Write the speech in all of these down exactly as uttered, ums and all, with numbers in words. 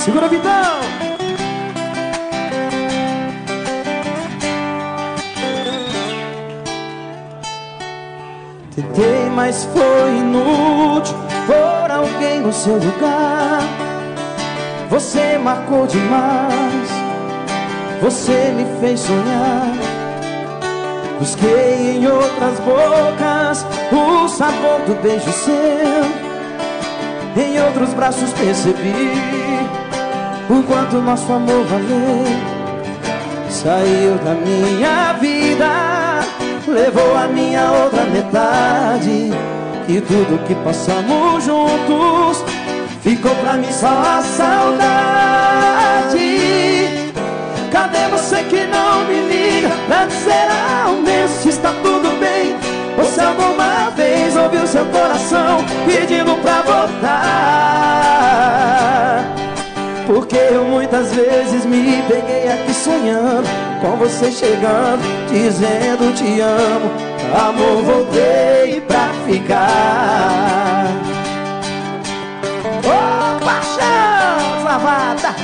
Segura, Vitão! Tentei, mas foi inútil por alguém no seu lugar. Você marcou demais, você me fez sonhar. Busquei em outras bocas o sabor do beijo seu. Em outros braços percebi o quanto nosso amor valeu. Saiu da minha vida, levou a minha outra metade. E tudo que passamos juntos ficou pra mim só a saudade. Cadê você que não me liga pra dizer ao menos se está tudo bem? Você alguma vez ouviu seu coração pedindo pra voltar? Porque eu muitas vezes me peguei aqui sonhando com você chegando, dizendo te amo. Amor, voltei pra ficar. Ô, oh, paixão lavada!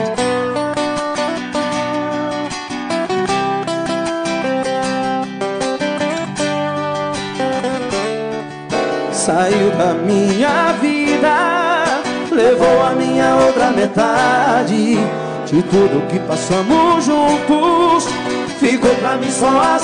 Saiu da minha vida, levou a minha outra metade. De tudo que passamos juntos ficou pra mim só a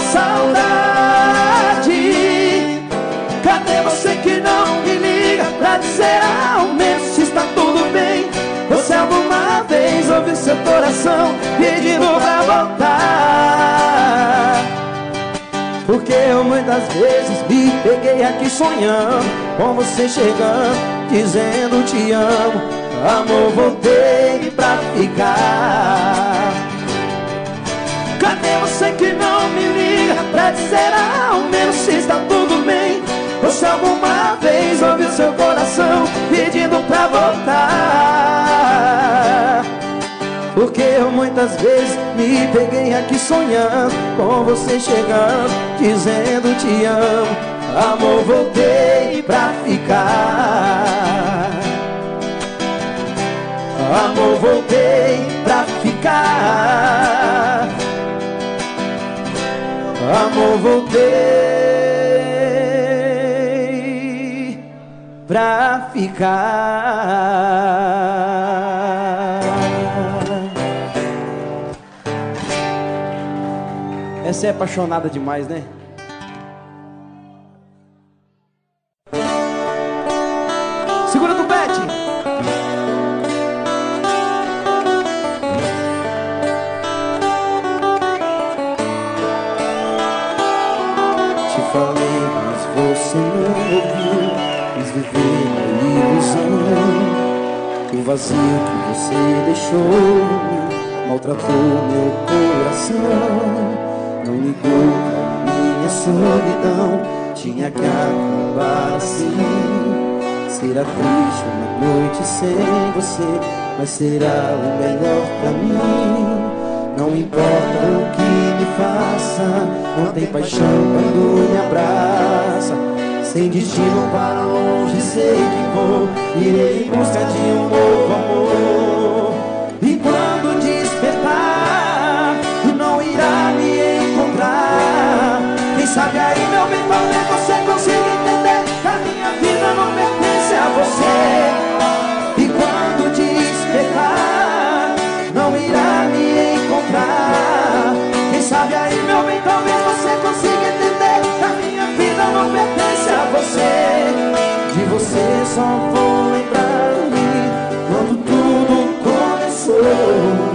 saudade. Cadê você que não me liga pra dizer ao menos se está tudo bem? Você alguma vez ouviu seu coração pedindo pra voltar? Porque eu muitas vezes me peguei aqui sonhando com você chegando, dizendo te amo. Amor, voltei pra ficar. Cadê você que não me liga pra dizer ao menos se está tudo bem? Você alguma vez ouviu seu coração pedindo pra voltar? Porque eu muitas vezes me peguei aqui sonhando com você chegando, dizendo te amo. Amor, voltei pra ficar. Amor, voltei pra ficar. Amor, voltei pra ficar. Essa é apaixonada demais, né? Segura do Pet. Te falei, mas você não ouviu. Quis viver na ilusão. O vazio que você deixou maltratou meu coração. Não ligou pra minha solidão, tinha que acabar assim. Será triste uma noite sem você, mas será o melhor pra mim. Não importa o que me faça, não tem paixão quando me abraça. Sem destino para longe sei que vou, irei em busca de um novo amor. E quando despertar, não irá me encontrar. Quem sabe aí, meu bem, talvez você consiga entender que a minha vida não pertence a você. E quando despertar, não irá me encontrar. Quem sabe aí, meu bem, talvez você consiga entender que a minha vida não pertence a você. De você só vou lembrar-me quando tudo começou.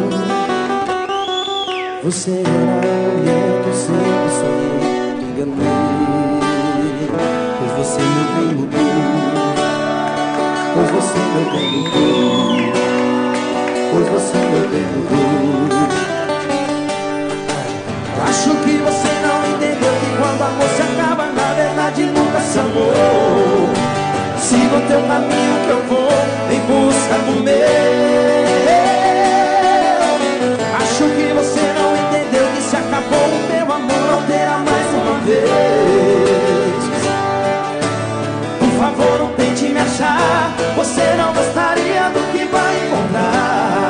Você era a mulher que eu sempre sonhei, me enganei. Pois você meu bem mudou. Pois você meu bem mudou. Pois você meu bem mudou. Acho que você não entendeu que quando a amor se acaba, na verdade nunca se amou. Siga o teu caminho que eu vou em busca do meu. Acho que você não entendeu que se acabou o meu amor, não terá mais uma vez. Por favor, não tente me achar, você não gostaria do que vai encontrar.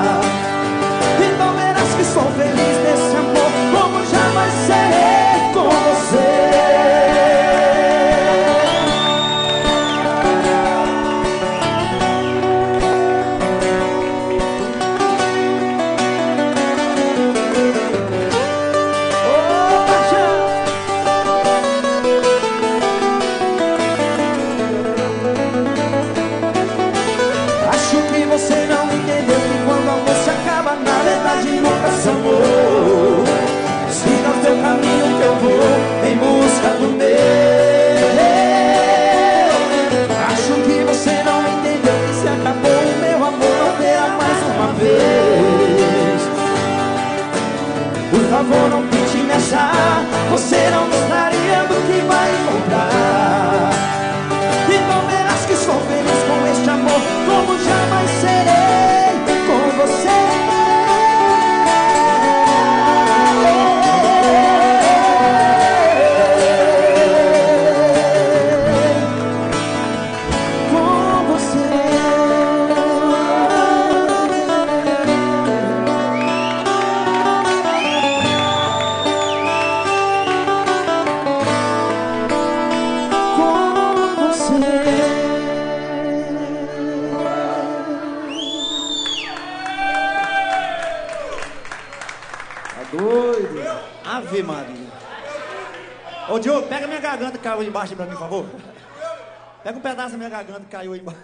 Ave Maria. Ô Diogo, pega minha garganta que caiu aí embaixo pra mim, por favor. Pega um pedaço da minha garganta que caiu aí embaixo.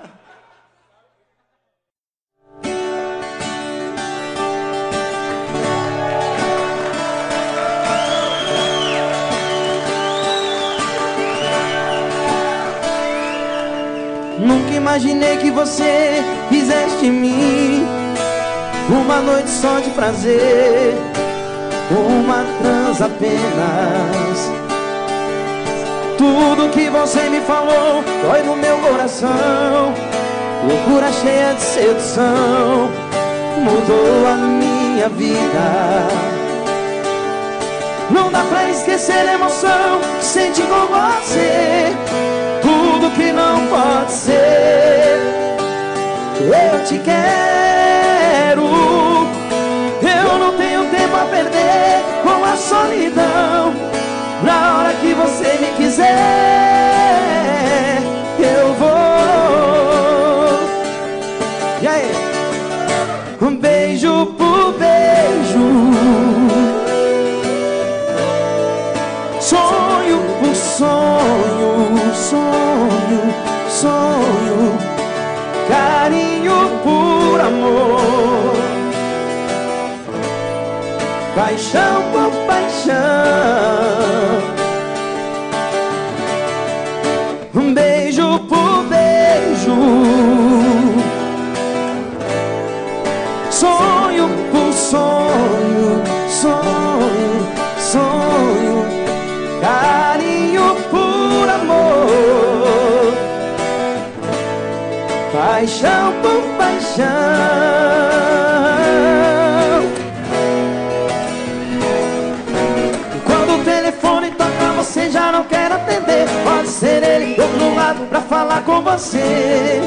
Nunca imaginei que você fizeste em mim uma noite só de prazer, uma trans apenas. Tudo que você me falou dói no meu coração. Loucura cheia de sedução mudou a minha vida. Não dá pra esquecer a emoção que senti com você. Tudo que não pode ser, eu te quero. Eu não tenho tempo a perder com a solidão. Na hora que você me quiser, eu vou. E aí? Um beijo por beijo, sonho por sonho, sonho, sonho, carinho por amor, paixão por paixão. Um beijo por beijo, sonho por sonho, sonho, sonho, carinho por amor, paixão por paixão. Quando o telefone toca você já não quer atender. Pode ser ele do outro lado pra falar com você.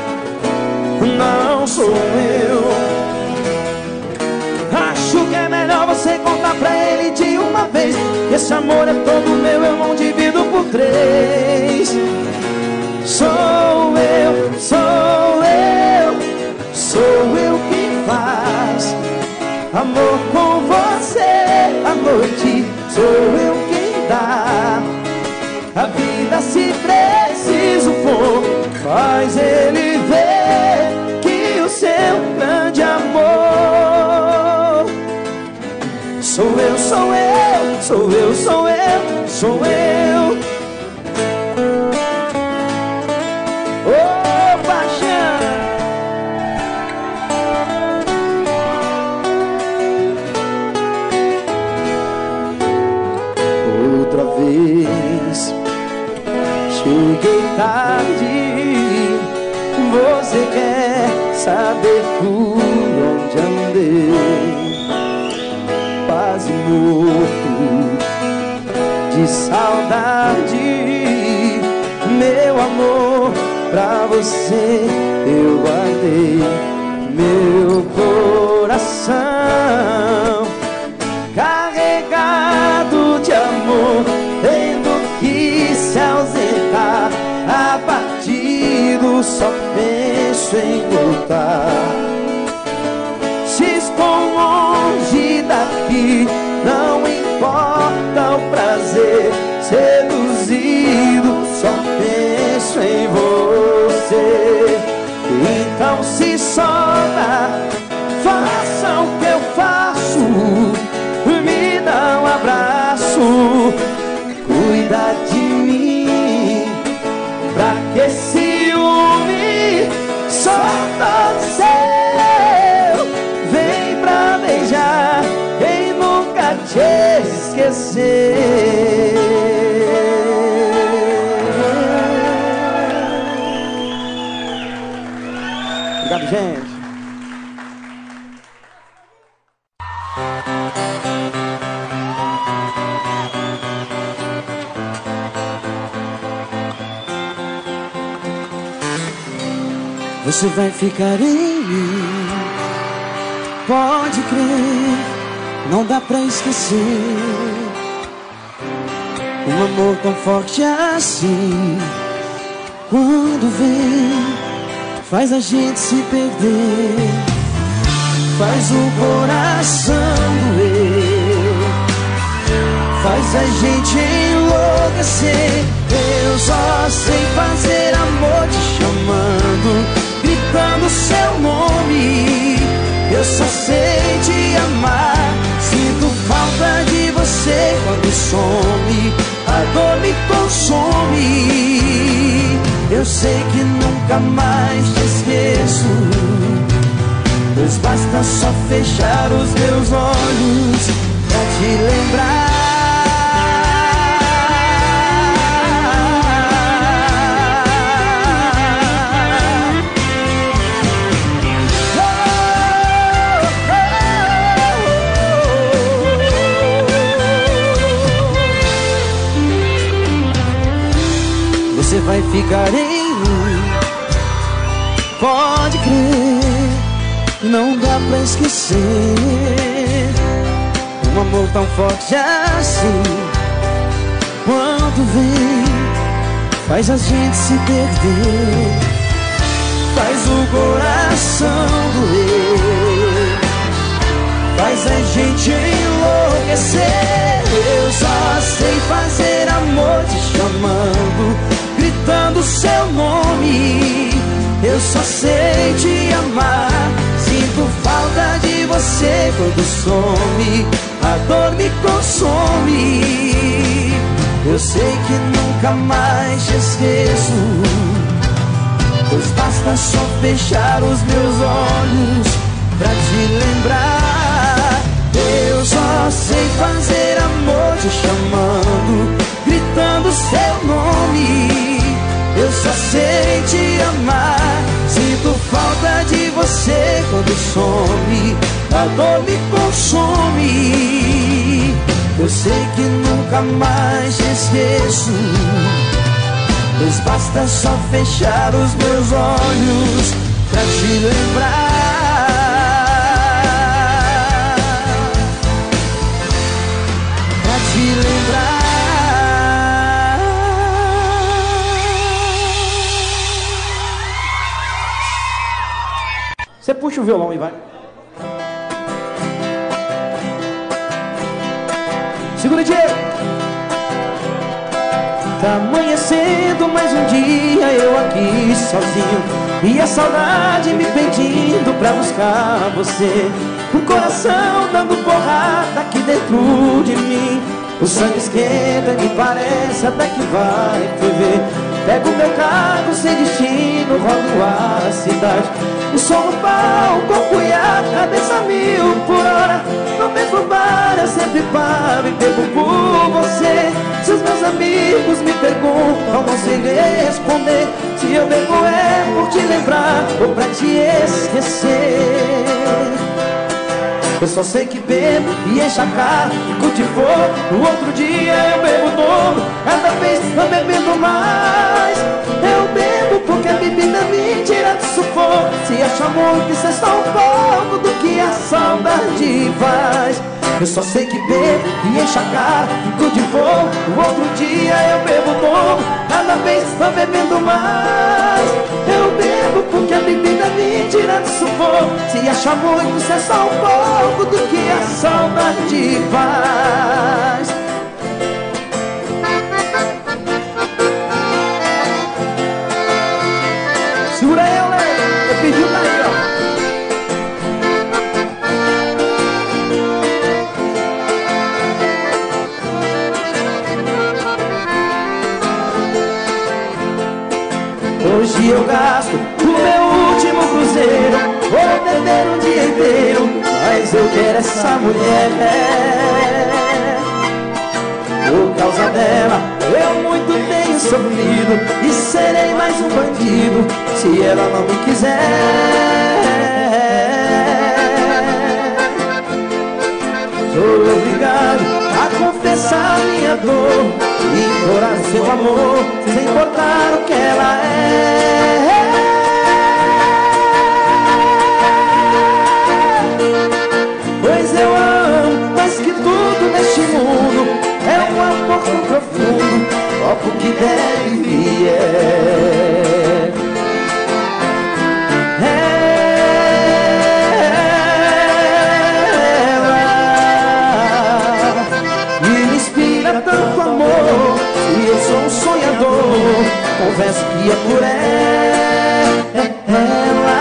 Não sou eu. Acho que é melhor você contar pra ele de uma vez. Esse amor é todo meu, eu não divido por três. Sou eu, sou eu, sou eu que faz amor com você à noite. Sou eu quem dá a vida se preciso for. Faz ele ver que o seu grande amor sou eu, sou eu, sou eu, sou eu, sou eu. Oh, paixão. Outra vez cheguei tarde. Você quer saber por onde andei? Quase morto de saudade. Meu amor, pra você eu guardei meu coração carregado de amor, tendo que se ausentar. A partido só penso em voltar. Se estou longe daqui, não importa o prazer. Seduzido, só penso em você. Então se sobra, faça o que eu faço. Me dá um abraço, cuida de mim. Pra que ciúme, só todo seu. Vem pra beijar quem nunca te esquecer. Obrigado, gente. Você vai ficar em mim, pode crer, não dá pra esquecer. Um amor tão forte assim, quando vem, faz a gente se perder. Faz o coração doer, faz a gente enlouquecer. Eu só sei fazer amor te chamando, gritando seu nome. Eu só sei te amar, sinto falta de você quando some, a dor me consome. Eu sei que nunca mais te esqueço, pois basta só fechar os meus olhos pra te lembrar. Você vai ficar em mim, pode crer, não dá pra esquecer. Um amor tão forte assim, quando vem, faz a gente se perder, faz o coração doer, faz a gente enlouquecer. Eu só sei fazer amor te chamando, gritando seu nome. Eu só sei te amar, sinto falta de você quando some, a dor me consome. Eu sei que nunca mais te esqueço, pois basta só fechar os meus olhos pra te lembrar. Eu só sei fazer amor te chamando, gritando seu nome. Eu só sei te amar, sinto falta de você quando some, a dor me consome. Eu sei que nunca mais te esqueço, pois basta só fechar os meus olhos pra te lembrar, pra te lembrar. Você puxa o violão e vai. Segura, Diego. Tá amanhecendo mais um dia, eu aqui sozinho, e a saudade me pedindo pra buscar você. O coração dando porrada aqui dentro de mim. O sangue esquenta e parece até que vai ferver. Pego meu carro sem destino, rodo a cidade. O som no palco, apoiar, cabeça mil por hora. No mesmo bar eu sempre paro e bebo por você. Se os meus amigos me perguntam, não sei responder. Se eu bebo é por te lembrar ou pra te esquecer. Eu só sei que bebo e encho a cara, fico de fogo. No outro dia eu bebo dobro, cada vez tô bebendo mais. Eu bebo porque a bebida me tira do sufoco. Se acha muito, isso é só um pouco do que a saudade faz. Eu só sei que bebo e encho a cara, fico de fogo. No outro dia eu bebo dobro, cada vez tô bebendo mais. Eu bebo porque a bebida me tira do sufoco. Se acha muito, isso é só um pouco do que a saudade faz. Segura eu, né? Eu pedi um daí, ó. Hoje eu gasto o meu último cruzeiro, vou beber um dia inteiro, mas eu quero essa mulher. Por causa dela eu muito tenho sofrido, e serei mais um bandido se ela não me quiser. Sou obrigado a confessar minha dor e implorar seu amor, sem importar o que ela é. Pois eu amo mais que tudo neste mundo, é um amor tão profundo, óbvio que deve e é. Ela me inspira e é por ela.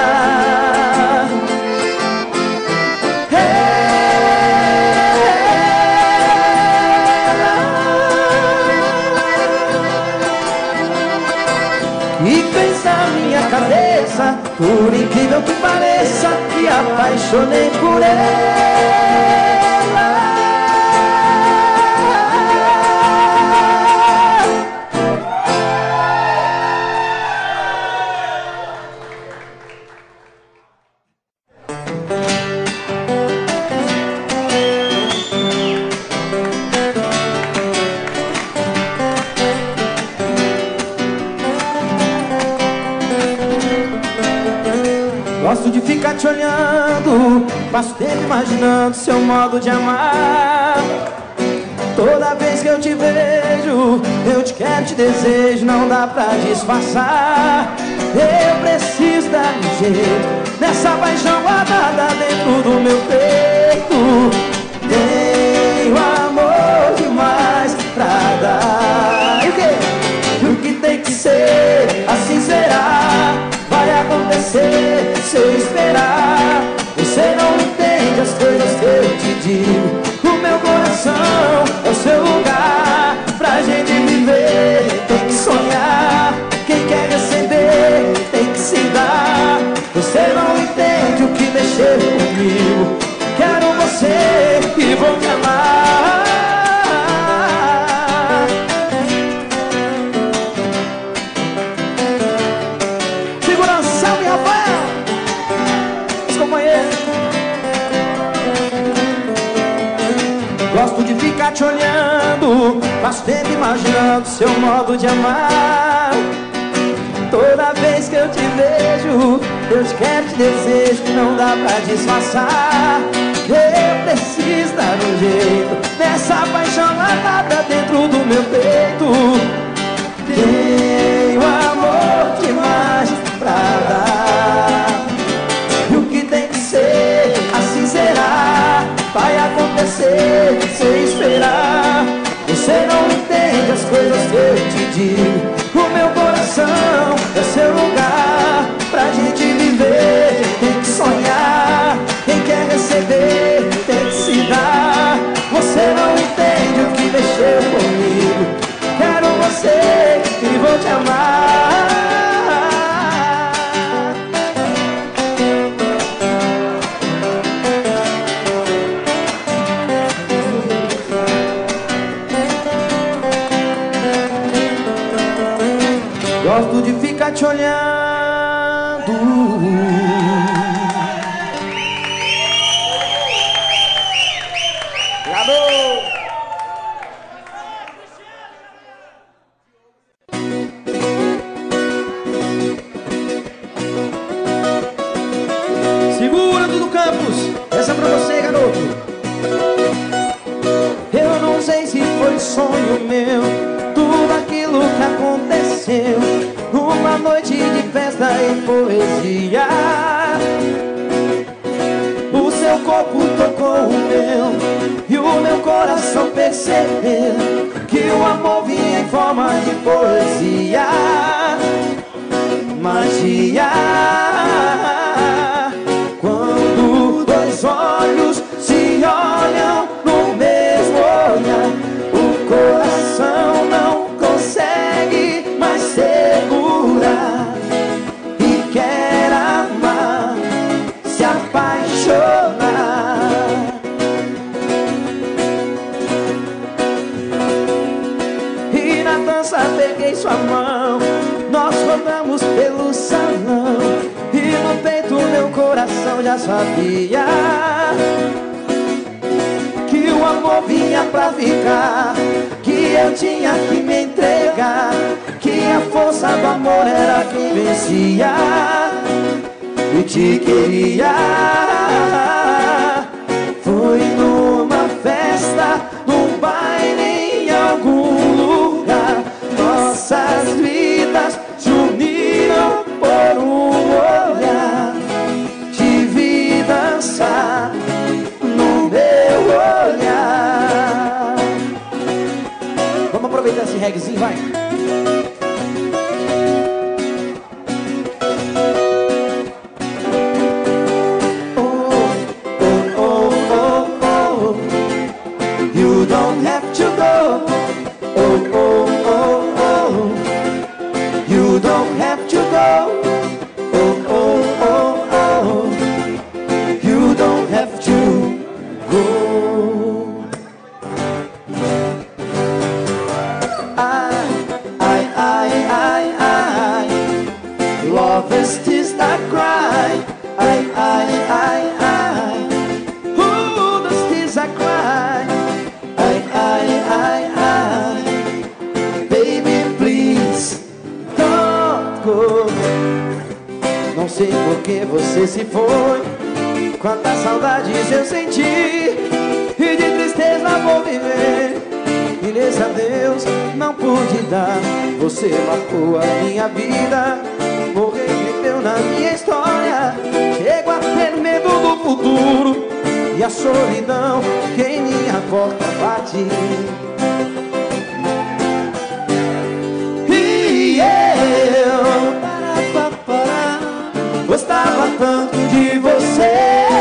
E fez a minha cabeça, por incrível que pareça, me apaixonei por ela. Gosto de ficar te olhando, passo tempo imaginando seu modo de amar. Toda vez que eu te vejo, eu te quero, te desejo, não dá pra disfarçar. Eu preciso dar um jeito nessa paixão guardada dentro do meu peito. Tenho amor demais pra dar. E o quê? E o que tem que ser, assim será. Vai acontecer se eu esperar. Você não entende as coisas que eu te digo. O meu coração é o seu lugar. Pra gente viver tem que sonhar. Quem quer receber tem que se dar. Você não entende o que mexeu comigo. Quero você e vou te amar. Gosto de ficar te olhando, passo tempo imaginando seu modo de amar. Toda vez que eu te vejo, eu te quero, te desejo, não dá pra disfarçar. Eu preciso dar um jeito nessa paixão matada dentro do meu peito. Tenho amor demais pra dar. E o que tem que ser, assim será. Vai acontecer sem esperar. Você não entende as coisas que eu te digo. O meu coração é seu lugar. Pra gente viver tem que sonhar. Quem quer receber tem que se dar. Você não entende o que mexeu comigo. Quero você e vou te amar. Gosto de ficar te olhando. Obrigado. Segura tudo, Campos. Essa é pra você, garoto. Eu não sei se foi sonho meu, tudo aquilo que aconteceu. Uma noite de festa e poesia. O seu corpo tocou o meu e o meu coração percebeu que o amor vinha em forma de poesia. Magia. Quando dois olhos se olham no mesmo olhar, o coração não consegue mais segurar e quer amar, se apaixonar. E na dança peguei sua mão, nós rodamos pelo salão, e no peito meu coração já sabia que o amor vinha pra ficar, que eu tinha que me entregar, que a força do amor era quem vencia e te queria. Foi numa festa, num baile, em algum lugar, nossas vidas se uniram por um olhar. Te vi dançar no meu olhar. Vamos aproveitar esse reguezinho, vai. don't have to go. Oh, oh, oh, oh. You don't have to go. I, I, I, I, I. Love is tears that cry. I, I, I, I. Ooh, the tears I cry. I, I, I, I. Baby, please don't go. Não sei por que você se foi. Quantas saudades eu senti e de tristeza vou viver. E nesse adeus não pude dar. Você marcou a minha vida. Morreu e viveu na minha história. Chego a ter medo do futuro e a solidão que em minha porta bate. E eu gostava tanto de você.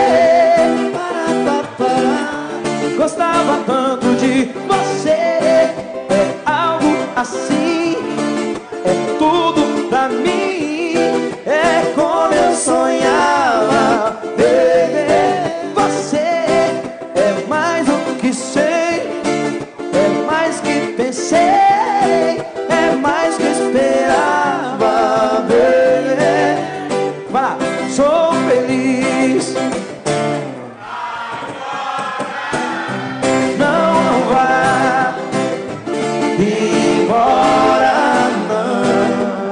Gostava tanto de você. É algo assim, é tudo pra mim. É como eu sonhava, baby. Você é mais do que sei, é mais que pensei, é mais que esperava, baby. Vai lá, sou feliz. Não, não vá embora, não.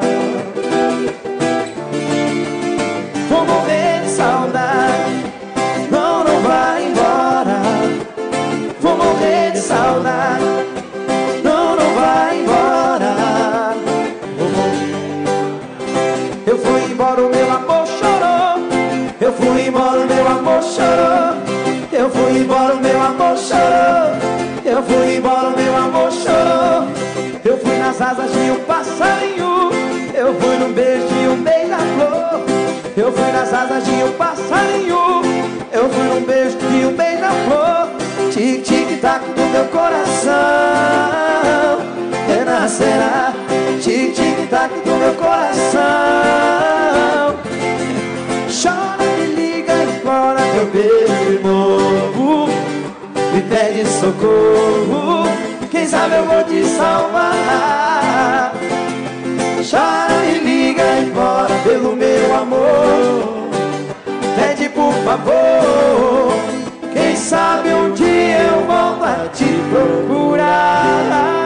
Vou morrer de saudade. Não, não vá embora. Vou morrer de saudade. Não, não vá embora. Vou morrer. Eu fui embora, o meu amor chorou. Eu fui embora, o meu amor chorou. Eu fui embora, o meu amor chorou. Eu fui embora, o meu amor chorou. Eu fui nas asas de um passarinho. Eu fui num beijo de um beija-flor. Eu fui nas asas de um passarinho. Eu fui num beijo de um beija-flor. Tic, tic, tac do meu coração renascerá. Tic, tic, tac do meu coração. Chora, me liga e implora meu beijo de novo. Me pede socorro, quem sabe eu vou te salvar. Chora, me liga e implora pelo meu amor. Pede por favor, quem sabe um dia eu volto a te procurar.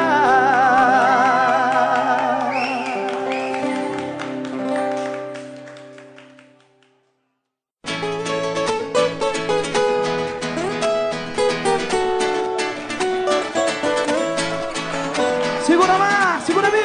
Segura lá, segura-me.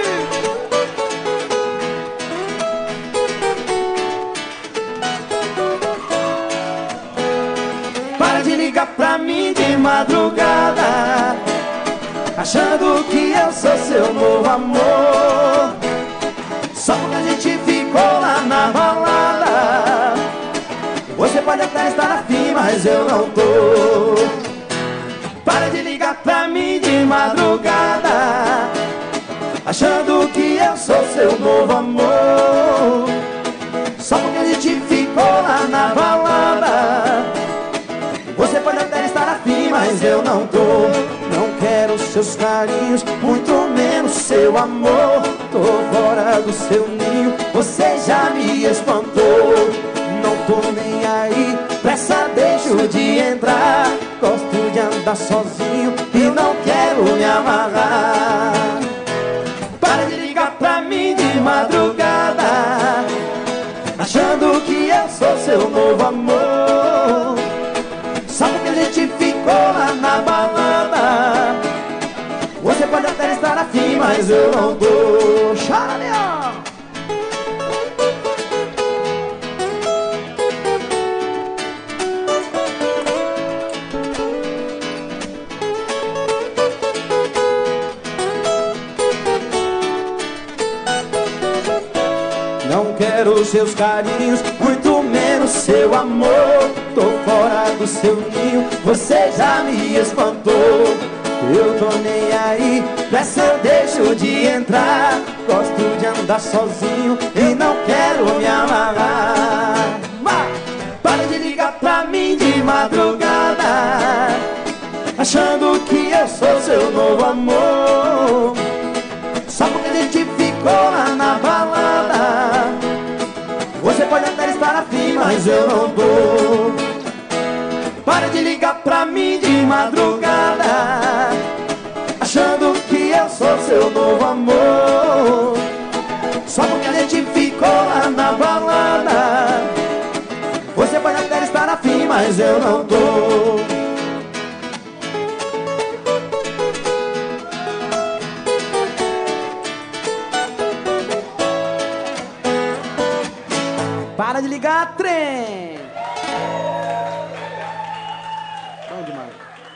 Para de ligar pra mim de madrugada, achando que eu sou seu novo amor. Só porque a gente ficou lá na balada. Você pode até estar afim, mas eu não tô. Para de ligar pra mim de madrugada, achando que eu sou seu novo amor. Só porque a gente ficou lá na balada. Você pode até estar afim, mas eu não tô. Não quero seus carinhos, muito menos seu amor. Tô fora do seu ninho, você já me espantou. Não tô nem aí, pressa deixo de entrar. Gosto de andar sozinho e não quero me amarrar. Para de ligar pra mim de madrugada, achando que eu sou seu novo amor. Só porque a gente ficou lá na balada. Você pode até estar afim, mas eu não tô. Chora, Leão! Não quero seus carinhos, muito menos seu amor. Tô fora do seu ninho, você já me espantou. Eu tô nem aí, Dessa eu deixo de entrar. Gosto de andar sozinho e não quero me amarrar. Para de ligar pra mim de madrugada, achando que eu sou seu novo amor, só porque a gente ficou lá na balada. Você pode até estar afim, mas eu não tô. Para de ligar pra mim de madrugada, achando que eu sou seu novo amor, só porque a gente ficou lá na balada. Você pode até estar afim, mas eu não tô. Para de ligar, trem! Bom demais.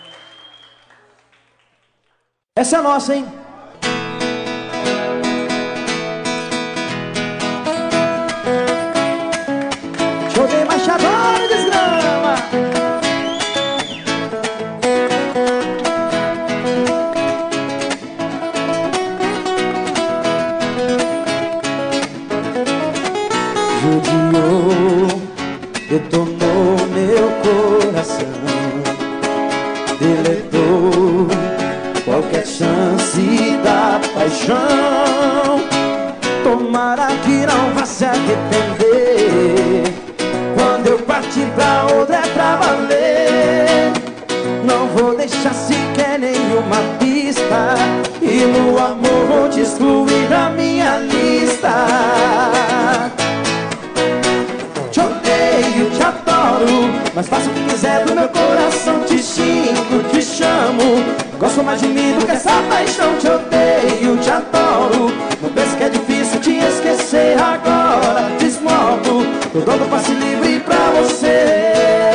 Essa é a nossa, hein? Show de embaixador e desgrama! Judiou, detonou meu coração, deletou qualquer chance da paixão. Tomara que não vá se arrepender. Quando eu partir pra outra é pra valer. Não vou deixar sequer nenhuma pista, e no amor vou te excluir da minha lista. Te odeio, te adoro, mas faço o que quiser do meu coração. Te xingo, te chamo, gosto mais de mim do que essa paixão. Te odeio, te adoro, não pense que é difícil te esquecer agora. Desmodo, tô dando passe livre pra você.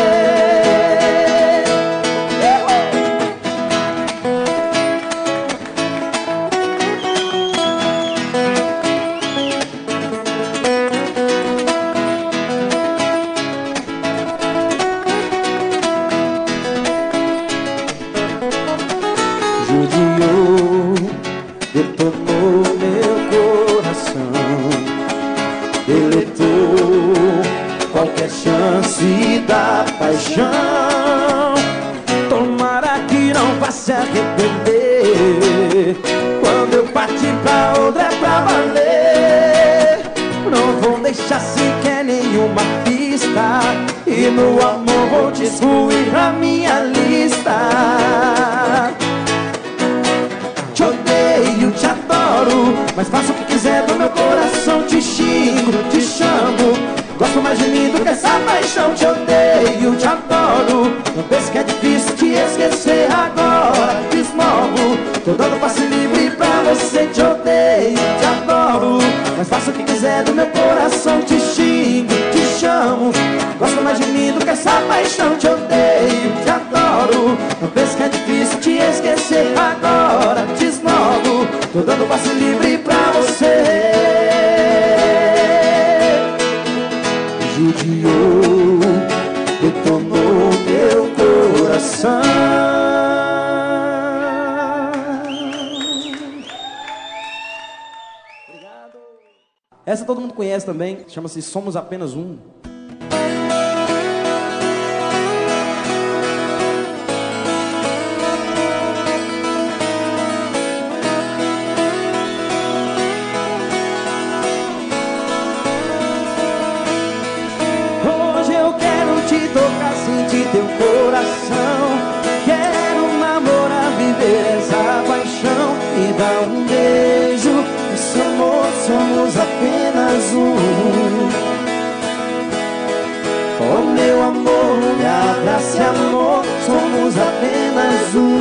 Judiou, detonou meu coração, deletou qualquer chance da paixão. Tomara que não vá se arrepender. Quando eu partir pra outra é pra valer. Não vou deixar sequer nenhuma pista, e no amor vou te excluir da minha lista. Te odeio, te adoro, mas faço o que quiser do meu coração. Te xingo, te chamo, gosto mais de mim do que essa paixão. Te odeio, te adoro, não pense que é difícil te esquecer agora. Desmovo, tô dando passe livre pra você. Te odeio, te adoro, mas faço o que quiser do meu coração. Te xingo, te chamo, gosto mais de mim do que essa paixão. Te odeio, te adoro, não pense que é difícil te esquecer agora. Desmovo, tô dando passe livre pra você. Judiou, detonou meu coração. Obrigado. Essa todo mundo conhece também, chama-se Somos Apenas Um. Sentir teu coração, quero namorar, viver essa paixão e dar um beijo. Esse amor, somos apenas um. Oh meu amor, me abrace amor, somos apenas um.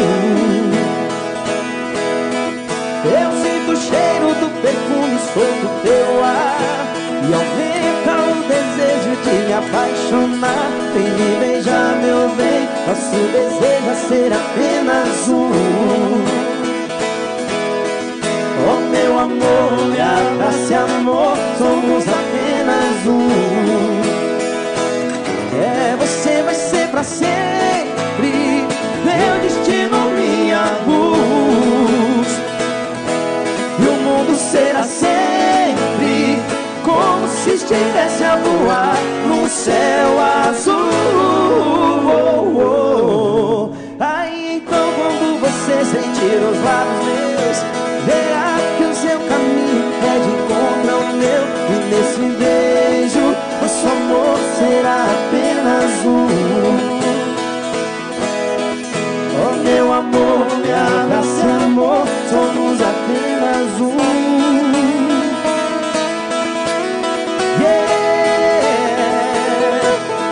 Eu sinto o cheiro do perfume, sou do teu ar, e aumenta o desejo de me apaixonar. Vem me beijar, meu bem, nosso desejo é ser apenas um. Oh meu amor, me abrace amor, somos apenas um. É, você vai ser pra sempre meu destino, minha luz. se estivesse a voar num céu azul. Oh, oh. Aí então quando você sentir os lábios meus, verá que o seu caminho é de encontro ao meu. E nesse beijo nosso amor será apenas um. Oh meu amor, me abrace amor, somos apenas um. Yeah.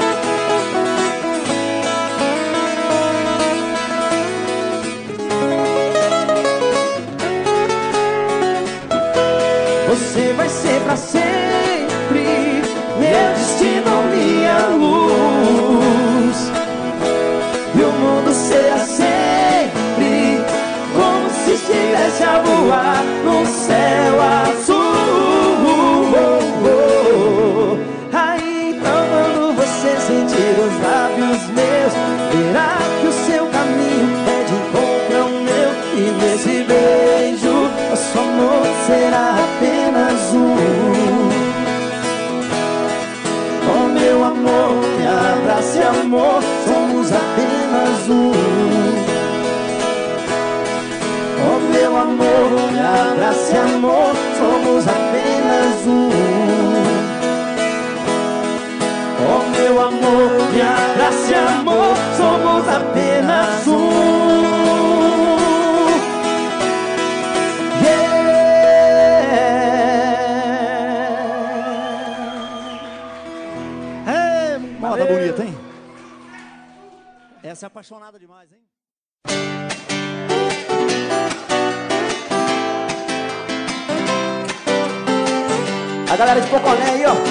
Você vai ser pra sempre meu destino, minha luz. E o mundo será sempre como se estivesse a voar num céu azul. Oh, oh. Aí então quando você sentir os lábios meus, verá que o seu caminho é de encontro ao meu. E nesse beijo nosso amor será apenas um. Oh meu amor, me abrace amor, somos apenas um. Oh meu amor, me abrace amor, somos apenas um. Oh meu amor, me abrace amor, somos apenas um. É, moda bonita, hein? Essa é apaixonada demais, hein? A galera de Poconé aí, ó.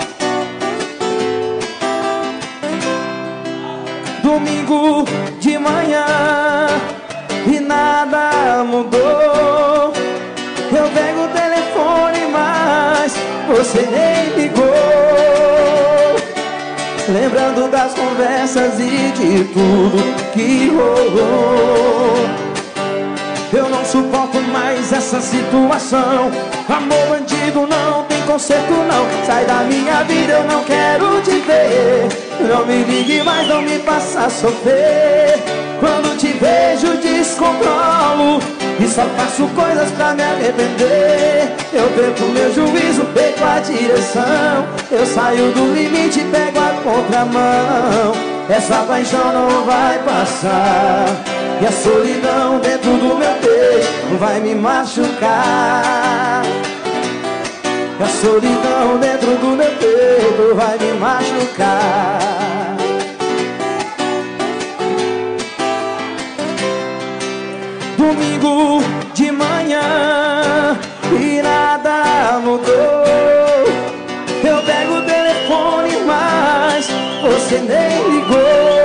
Domingo de manhã e nada mudou. Eu pego o telefone, mas você nem ligou. Lembrando das conversas e de tudo que rolou. Eu não suporto mais essa situação. Amor bandido não tem conserto não. Sai da minha vida, eu não quero te ver. Não me ligue mais, não me faça sofrer. Quando te vejo descontrolo e só faço coisas pra me arrepender. Eu perco meu juízo, perco a direção. Eu saio do limite e pego a contramão. Essa paixão não vai passar. E a solidão dentro do meu peito vai me machucar. E a solidão dentro do meu peito vai me machucar. Domingo de manhã e nada mudou. Eu pego o telefone, mas você nem ligou.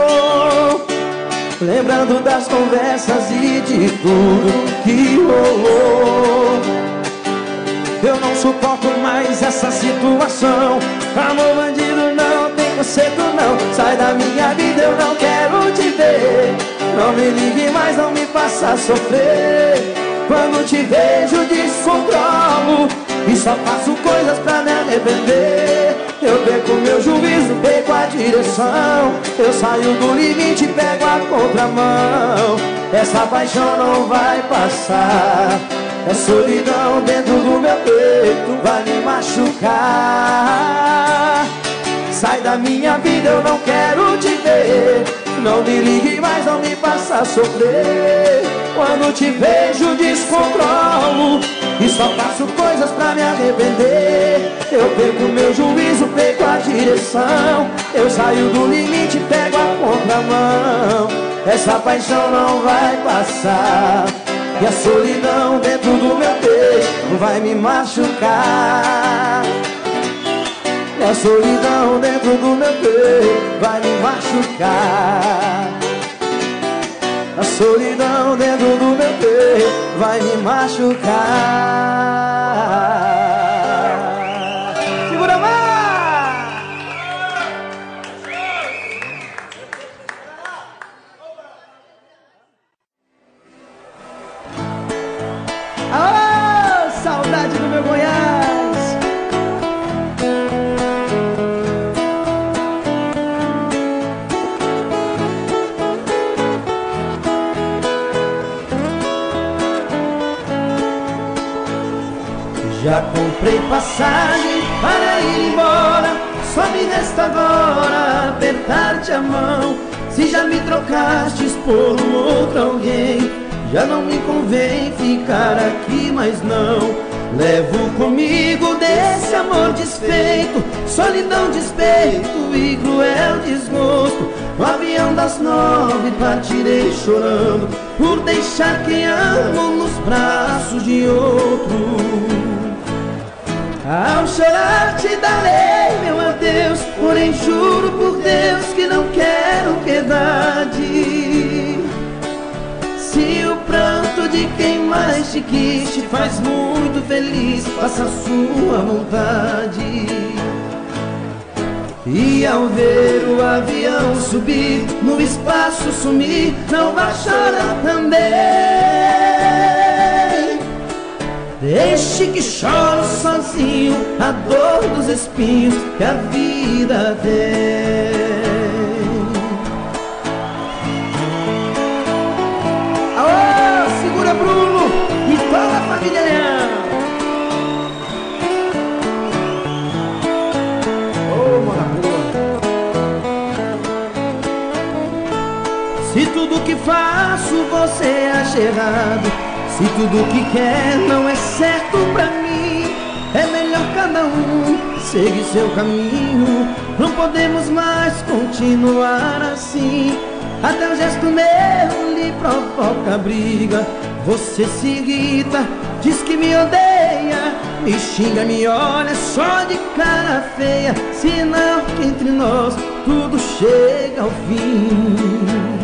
Lembrando das conversas e de tudo que rolou. Eu não suporto mais essa situação. Amor bandido não tem conserto não. Sai da minha vida, eu não quero te ver. Não me ligue mais, não me faça sofrer. Quando te vejo descontrolo e só faço coisas pra me arrepender. Eu perco meu juízo, perco a direção. Eu saio do limite e pego a contramão. Essa paixão não vai passar. A solidão dentro do meu peito vai me machucar. Sai da minha vida, eu não quero te ver. Não me ligue mais, não me faça sofrer. Quando te vejo descontrolo e só faço coisas pra me arrepender. Eu perco meu juízo, perco a direção. Eu saio do limite e pego a contramão. Essa paixão não vai passar. E a solidão dentro do meu peito vai me machucar. E a solidão dentro do meu peito vai me machucar. A solidão dentro do meu peito vai me machucar. Segura mais! Ah, saudade do meu Goiás. passagem para ir embora. Só me resta agora apertar-te a mão. Se já me trocastes por um outro alguém, já não me convém ficar aqui, mas não. Levo comigo desse amor desfeito solidão, despeito e cruel desgosto. No avião das nove partirei chorando por deixar quem amo nos braços de outro. Ao chorar te darei meu adeus, porém juro por Deus que não quero piedade. Se o pranto de quem mais te quis te faz muito feliz, faça a sua vontade. E ao ver o avião subir, no espaço sumir, não vá chorar também. Deixe que choro sozinho a dor dos espinhos que a vida tem. Alô, segura Bruno e toda a família Leão. Ô, maravilha. Se tudo que faço você acha errado, se tudo que quer não é certo pra mim, é melhor cada um seguir seu caminho. Não podemos mais continuar assim. Até o gesto meu lhe provoca briga. Você se irrita, diz que me odeia, me xinga, me olha só de cara feia. Sinal que entre nós tudo chega ao fim.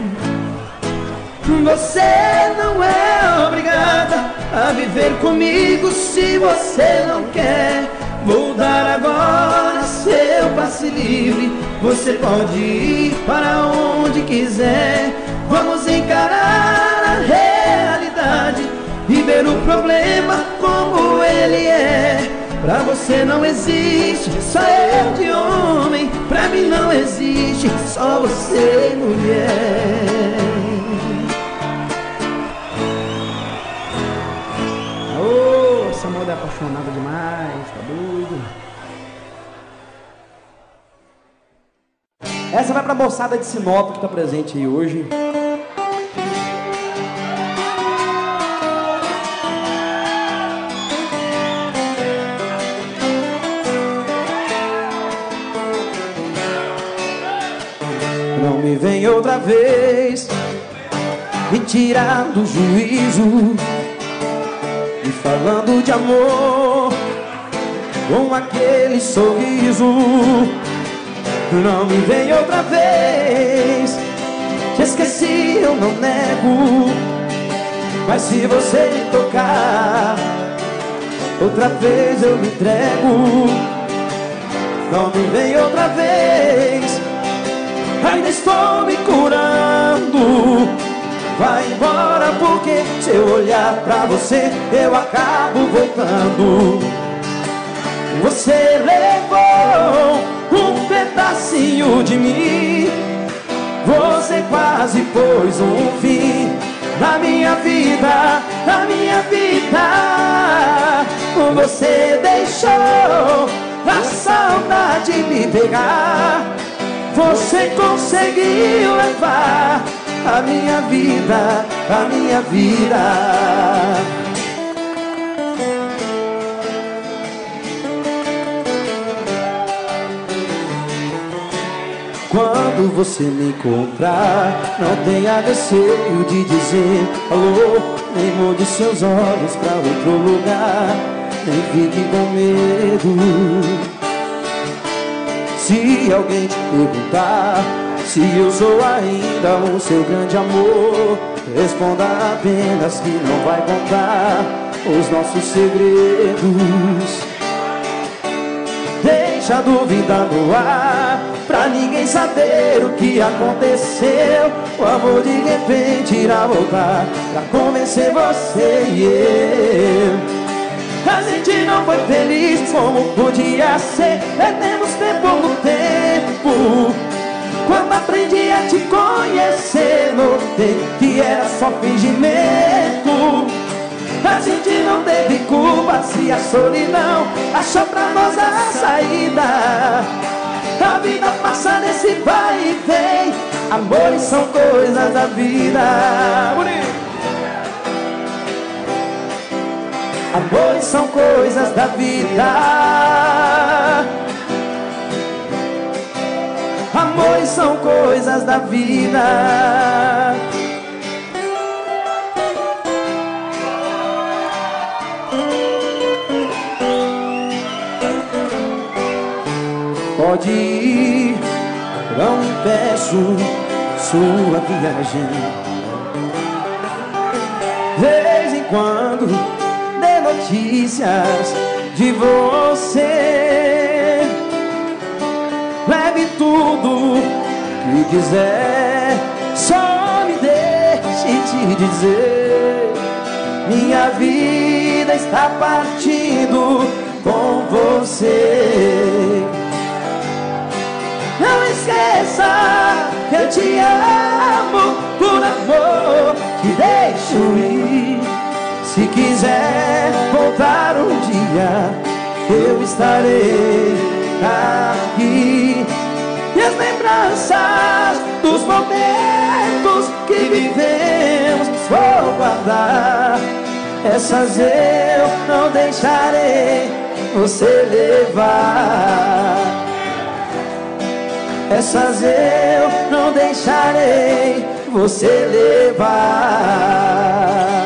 Você não é obrigada a viver comigo se você não quer. Vou dar agora seu passe livre. Você pode ir para onde quiser. Vamos encarar a realidade e ver o problema como ele é. Pra você não existe só eu de homem, pra mim não existe só você mulher. Essa moda é apaixonada demais, tá doido? Essa vai pra moçada de Sinop que tá presente aí hoje. Não me vem outra vez me tirar do juízo, e falando de amor com aquele sorriso. Não me vem outra vez, te esqueci, eu não nego, mas se você me tocar outra vez eu me entrego. Não me vem outra vez, ainda estou me curando. Vai embora porque se eu olhar pra você eu acabo voltando. Você levou um pedacinho de mim, você quase pôs um fim na minha vida, na minha vida. Você deixou a saudade me pegar, você conseguiu levar a minha vida, a minha vida. Quando você me encontrar, não tenha receio de dizer alô, nem mude seus olhos pra outro lugar, nem fique com medo. Se alguém te perguntar se eu sou ainda o seu grande amor, responda apenas que não vai contar os nossos segredos. Deixa a dúvida no ar, pra ninguém saber o que aconteceu. O amor de repente irá voltar pra convencer você e eu. A gente não foi feliz como podia ser, perdemos tempo no tempo. Quando aprendi a te conhecer, notei que era só fingimento. A gente não teve culpa se a solidão achou pra nós a saída. A vida passa nesse vai e vem, amores são coisas da vida. Amores são coisas da vida. Amores são coisas da vida. Pode ir, não impeço sua viagem. De vez em quando dê notícias de você. Leve tudo que quiser, só me deixe te dizer: minha vida está partindo com você. Não esqueça que eu te amo, por amor te deixo ir. Se quiser voltar um dia, eu estarei aqui. E as lembranças dos momentos que vivemos vou guardar. Essas eu não deixarei você levar. Essas eu não deixarei você levar.